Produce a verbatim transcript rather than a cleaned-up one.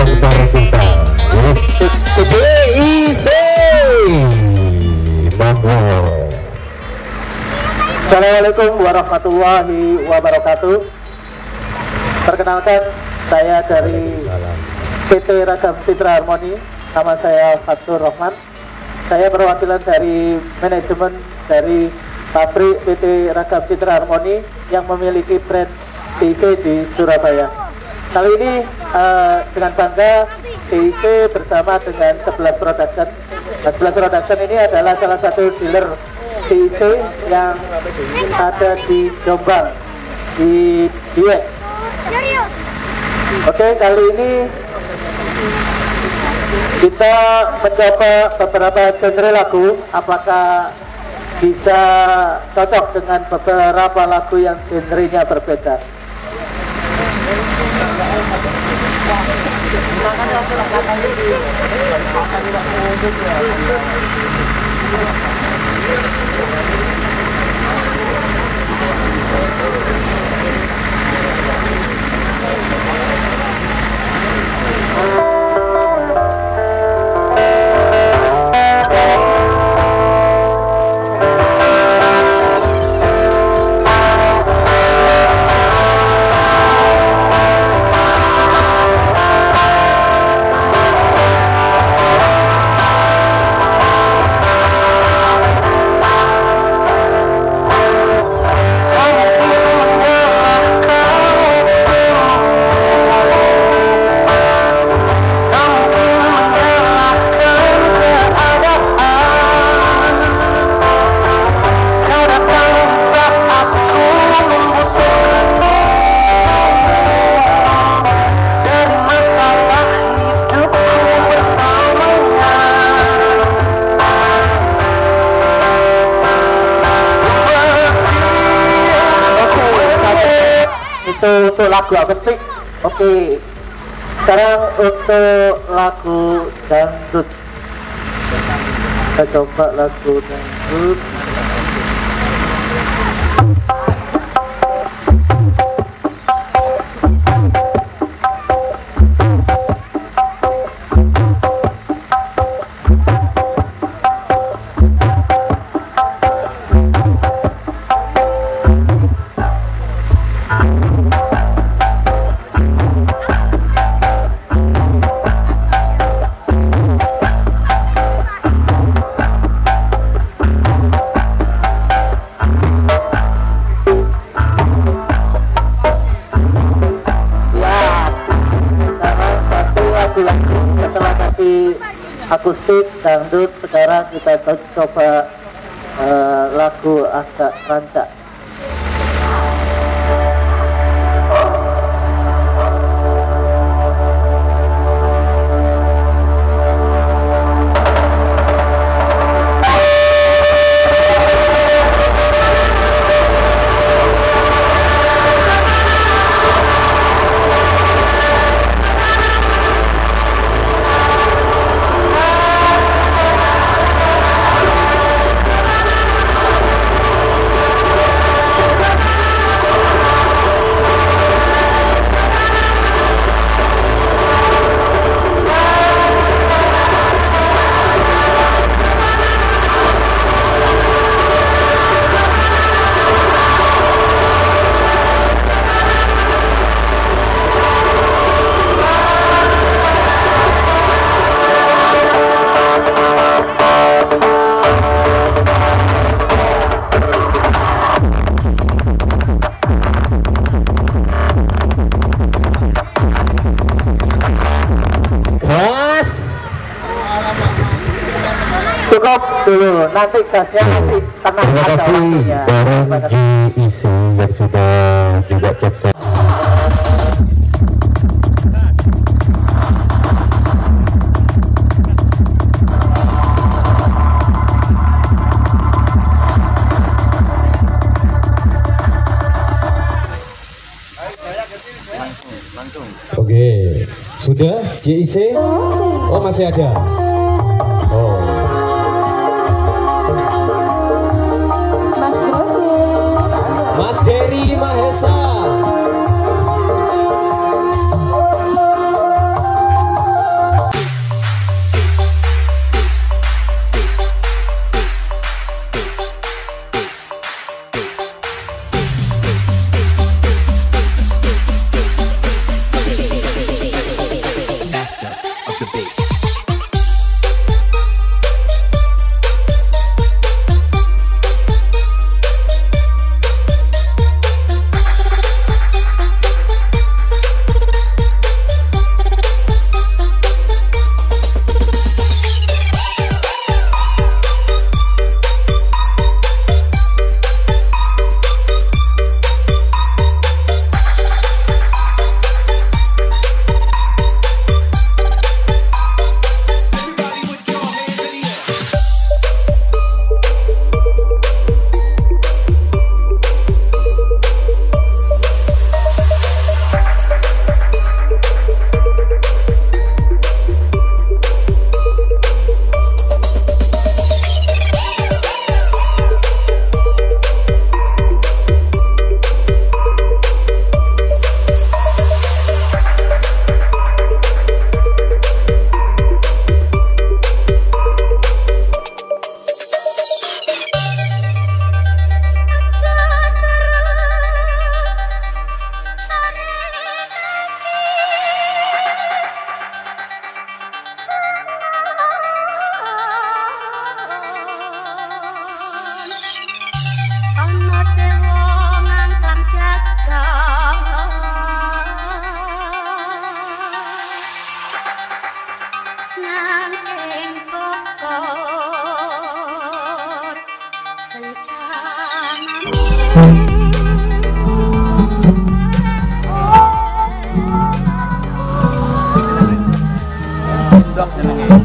sponsor kita J I C. Monggo. Assalamualaikum warahmatullahi wabarakatuh. Perkenalkan, saya dari P T Ragam Citra Harmoni. Nama saya Fatur Rahman. Saya perwakilan dari manajemen dari pabrik P T Ragam Citra Harmoni yang memiliki brand T I C di Surabaya. Kali ini uh, dengan bangga T I C bersama dengan sebelas Production. Nah, sebelas Production ini adalah salah satu dealer T I C yang ada di Jombang, di Dieng. Oke, kali ini kita mencoba beberapa genre lagu, apakah bisa cocok dengan beberapa lagu yang genrenya berbeda. Untuk lagu akustik. Oke, sekarang untuk lagu dangdut, kita coba lagu dangdut. Setelah tadi akustik dangdut, sekarang kita coba uh, lagu agak rancak. Cukup dulu, nanti gasnya nanti tenang. Terima kasih dari J I C yang sudah juga cek saya. Oke, sudah J I C? Oh, masih ada. Oh. Mas Dery Mahesa. of the bass. Sudah jenenge.